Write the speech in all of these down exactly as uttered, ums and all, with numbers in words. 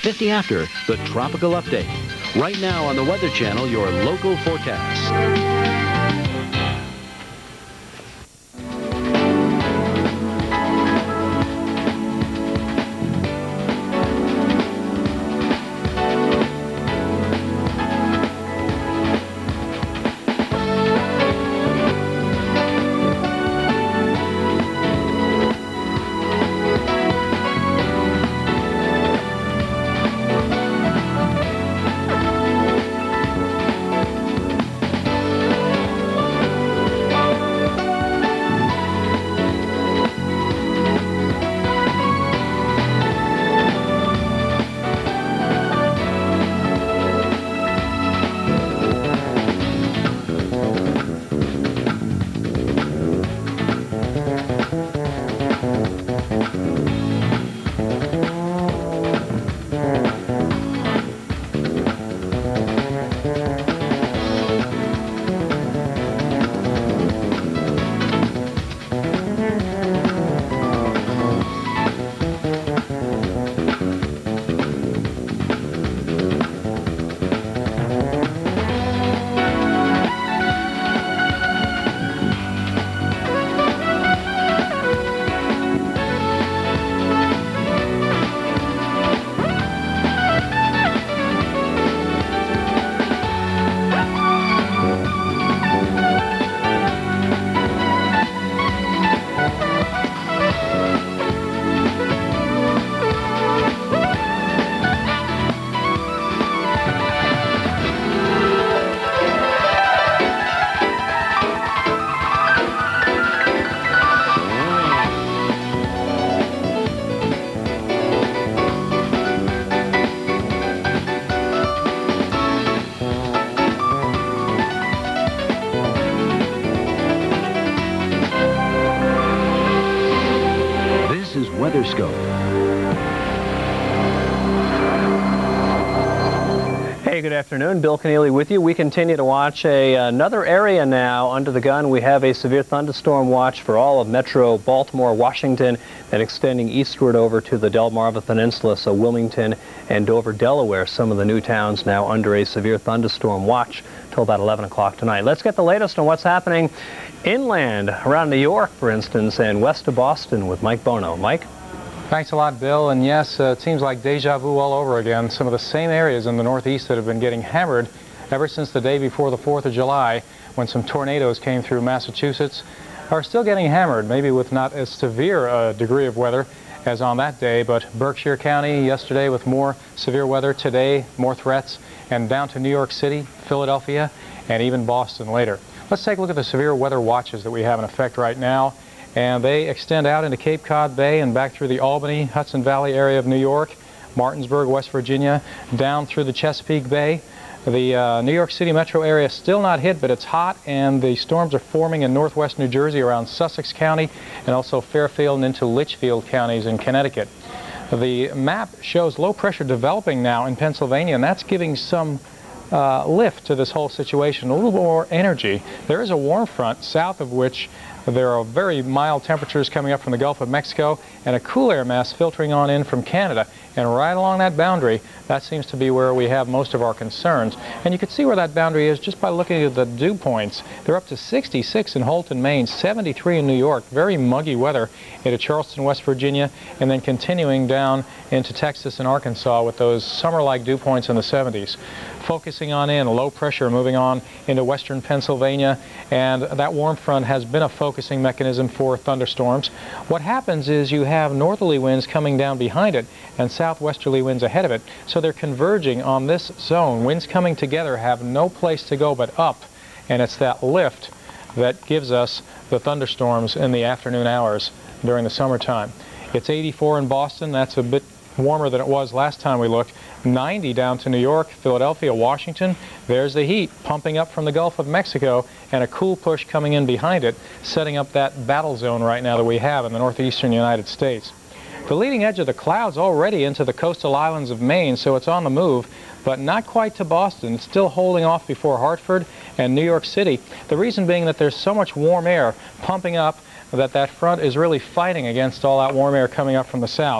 fifty after, the Tropical Update. Right now on the Weather Channel, your local forecast. WeatherScope. Hey, good afternoon. Bill Keneally with you. We continue to watch a, another area now under the gun. We have a severe thunderstorm watch for all of metro Baltimore, Washington, and extending eastward over to the Delmarva Peninsula, so Wilmington and Dover, Delaware, some of the new towns now under a severe thunderstorm watch till about eleven o'clock tonight. Let's get the latest on what's happening inland around New York, for instance, and west of Boston with Mike Bono. Mike? Thanks a lot, Bill. And yes, uh, it seems like deja vu all over again. Some of the same areas in the Northeast that have been getting hammered ever since the day before the fourth of July, when some tornadoes came through Massachusetts, are still getting hammered, maybe with not as severe a degree of weather as on that day, but Berkshire County yesterday with more severe weather, today more threats, and down to New York City, Philadelphia, and even Boston later. Let's take a look at the severe weather watches that we have in effect right now. And they extend out into Cape Cod Bay and back through the Albany, Hudson Valley area of New York, Martinsburg, West Virginia, down through the Chesapeake Bay. The uh, New York City metro area is still not hit, but it's hot, and the storms are forming in northwest New Jersey around Sussex County and also Fairfield and into Litchfield counties in Connecticut. The map shows low pressure developing now in Pennsylvania, and that's giving some uh, lift to this whole situation, a little more energy. There is a warm front south of which there are very mild temperatures coming up from the Gulf of Mexico and a cool air mass filtering on in from Canada. And right along that boundary, that seems to be where we have most of our concerns. And you can see where that boundary is just by looking at the dew points. They're up to sixty-six in Holton, Maine, seventy-three in New York. Very muggy weather into Charleston, West Virginia, and then continuing down into Texas and Arkansas with those summer-like dew points in the seventies. Focusing on in, low pressure moving on into western Pennsylvania, and that warm front has been a focusing mechanism for thunderstorms. What happens is you have northerly winds coming down behind it and southwesterly winds ahead of it, so they're converging on this zone. Winds coming together have no place to go but up, and it's that lift that gives us the thunderstorms in the afternoon hours during the summertime. It's eighty-four in Boston. That's a bit warmer than it was last time we looked. ninety down to New York, Philadelphia, Washington. There's the heat pumping up from the Gulf of Mexico and a cool push coming in behind it, setting up that battle zone right now that we have in the northeastern United States. The leading edge of the clouds already into the coastal islands of Maine, so it's on the move, but not quite to Boston. It's still holding off before Hartford and New York City. The reason being that there's so much warm air pumping up that that front is really fighting against all that warm air coming up from the south.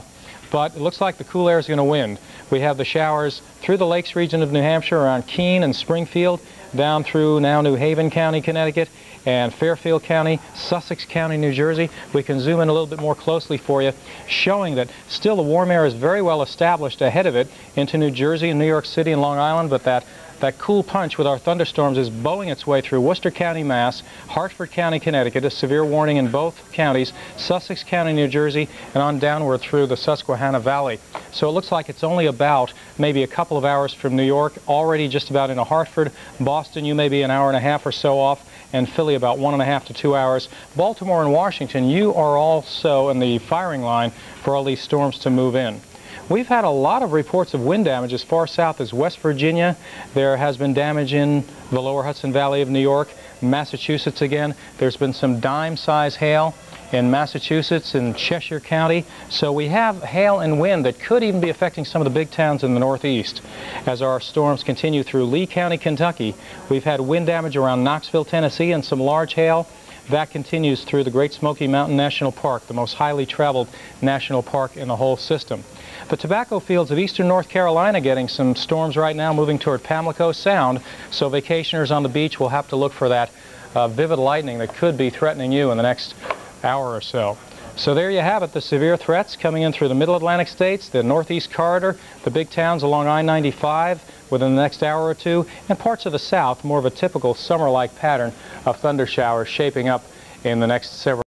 but it looks like the cool air is going to win. We have the showers through the Lakes region of New Hampshire, around Keene and Springfield, down through now New Haven County, Connecticut, and Fairfield County, Sussex County, New Jersey. We can zoom in a little bit more closely for you, showing that still the warm air is very well established ahead of it into New Jersey and New York City and Long Island, but that That cool punch with our thunderstorms is bowing its way through Worcester County, Mass, Hartford County, Connecticut, a severe warning in both counties, Sussex County, New Jersey, and on downward through the Susquehanna Valley. So it looks like it's only about maybe a couple of hours from New York, already just about into Hartford. Boston, you may be an hour and a half or so off, and Philly about one and a half to two hours. Baltimore and Washington, you are also in the firing line for all these storms to move in. We've had a lot of reports of wind damage as far south as West Virginia. There has been damage in the lower Hudson Valley of New York, Massachusetts again. There's been some dime-size hail in Massachusetts and Cheshire County. So we have hail and wind that could even be affecting some of the big towns in the Northeast. As our storms continue through Lee County, Kentucky, we've had wind damage around Knoxville, Tennessee, and some large hail. That continues through the Great Smoky Mountain National Park, the most highly traveled national park in the whole system. The tobacco fields of eastern North Carolina getting some storms right now moving toward Pamlico Sound, so vacationers on the beach will have to look for that uh, vivid lightning that could be threatening you in the next hour or so. So there you have it, the severe threats coming in through the middle Atlantic states, the Northeast Corridor, the big towns along I ninety-five within the next hour or two, and parts of the South, more of a typical summer-like pattern of thunder showers shaping up in the next several